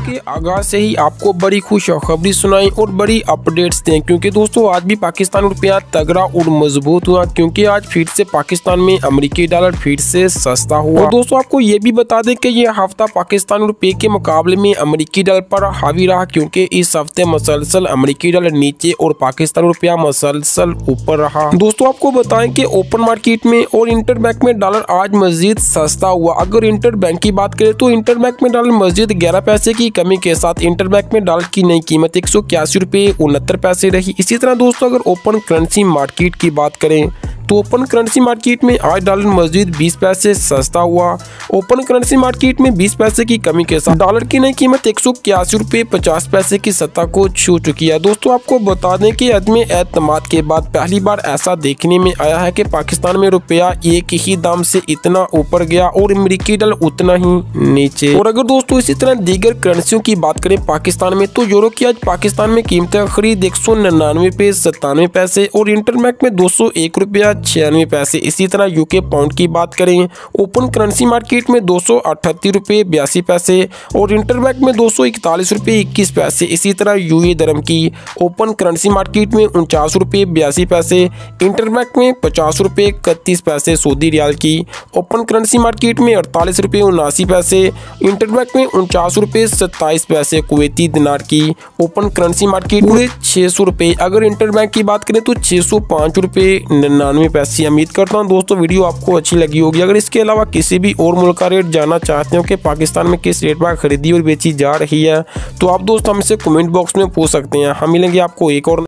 के आगाज से ही आपको बड़ी खुशखबरी सुनाई और बड़ी अपडेट्स दें, क्योंकि दोस्तों आज भी पाकिस्तान रुपया तगड़ा और मजबूत हुआ, क्योंकि आज फिर से पाकिस्तान में अमेरिकी डॉलर फिर से सस्ता हुआ। और दोस्तों आपको ये भी बता दें कि ये हफ्ता पाकिस्तान रुपये के मुकाबले में अमेरिकी डॉलर पर हावी रहा, क्योंकि इस हफ्ते मसलसल अमेरिकी डॉलर नीचे और पाकिस्तान रुपया मसलसल ऊपर रहा। दोस्तों आपको बताएं कि ओपन मार्केट में और इंटरबैंक में डॉलर आज मजीद सस्ता हुआ। अगर इंटरबैंक की बात करें तो इंटरबैंक में डॉलर मजीद 11 पैसे की कमी के साथ इंटरबैंक में डॉलर की नई कीमत 181 रुपये 69 पैसे रही। इसी तरह दोस्तों अगर ओपन करेंसी मार्केट की बात करें तो ओपन करेंसी मार्केट में आज डॉलर मजीद 20 पैसे सस्ता हुआ। ओपन करेंसी मार्केट में 20 पैसे की कमी के साथ डॉलर की नई कीमत 181 रुपये 50 पैसे की सतह को छू चुकी है। दोस्तों आपको बता दें कि अदम एतमाद के बाद पहली बार ऐसा देखने में आया है कि पाकिस्तान में रुपया एक ही दाम से इतना ऊपर गया और अमेरिकी डॉलर उतना ही नीचे। और अगर दोस्तों इसी तरह दीगर करेंसियों की बात करें पाकिस्तान में तो यूरो की आज पाकिस्तान में कीमत खरीद 199 रुपये 97 पैसे और इंटरबैंक में 201 रुपया 96 पैसे। इसी तरह यूके पाउंड की बात करें ओपन करेंसी मार्केट में 238 रुपये 82 पैसे और इंटरबैंक में 241 रुपये 21 पैसे। इसी तरह यूए दरम की ओपन करेंसी मार्केट में 49 रुपये 82 पैसे, इंटरबैंक में 50 रुपये 31 पैसे। सऊदी रियाल की ओपन करेंसी मार्केट में 48 रुपये 79 पैसे, इंटरबैंक में 49 रुपये 27 पैसे। कुवैती दिनार की ओपन करेंसी मार्केट पूरे 600 रुपये, अगर इंटरबैंक की बात करें तो 605 रुपये 99 पैसे। उम्मीद करता हूं दोस्तों वीडियो आपको अच्छी लगी होगी। अगर इसके अलावा किसी भी और मुल्क का रेट जानना चाहते हो कि पाकिस्तान में किस रेट पर खरीदी और बेची जा रही है तो आप दोस्त हमसे कमेंट बॉक्स में पूछ सकते हैं। हम मिलेंगे आपको एक और